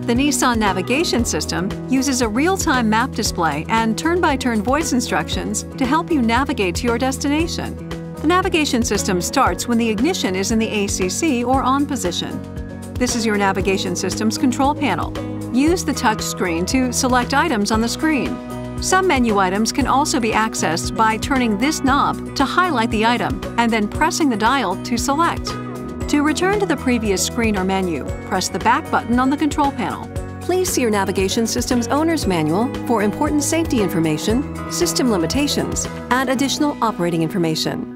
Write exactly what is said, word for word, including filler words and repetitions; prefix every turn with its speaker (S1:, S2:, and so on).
S1: The Nissan navigation system uses a real-time map display and turn-by-turn voice instructions to help you navigate to your destination. The navigation system starts when the ignition is in the A C C or on position. This is your navigation system's control panel. Use the touch screen to select items on the screen. Some menu items can also be accessed by turning this knob to highlight the item and then pressing the dial to select. To return to the previous screen or menu, press the back button on the control panel. Please see your navigation system's owner's manual for important safety information, system limitations, and additional operating information.